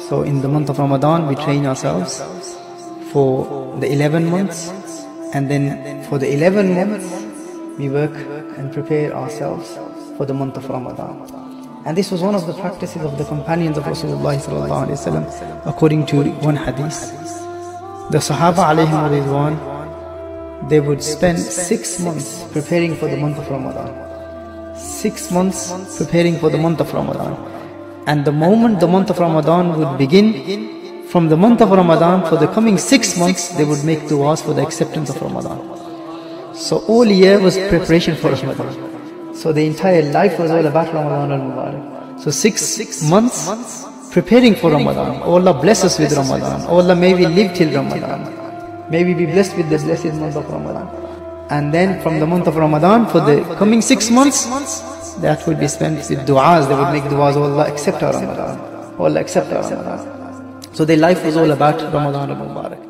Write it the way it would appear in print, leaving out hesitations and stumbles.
So in the month of Ramadan, we train ourselves for the 11 months, and then for the 11 months, we work and prepare ourselves for the month of Ramadan. And this was one of the practices of the companions of Rasulullah sallallahu alaihi wasallam, according to one hadith. The Sahabah alayhim ridwan, they would spend 6 months preparing for the month of Ramadan. 6 months preparing for the month of Ramadan. And the moment the month of Ramadan would begin, from the month of Ramadan, for the coming 6 months, they would make du'as for the acceptance of Ramadan. So all year was preparation for Ramadan. So the entire life was all about Ramadan al-Mubarak. So 6 months preparing for Ramadan. Oh Allah bless us with Ramadan. Oh Allah, may we live till Ramadan. May we be blessed with the blessed month of Ramadan. And then from the month of Ramadan, for the coming 6 months, that would be spent with du'as. They would make du'as, oh Allah accept our Ramadan. Oh Allah accept our Ramadan. So their life was all about Ramadan al-Mubarak.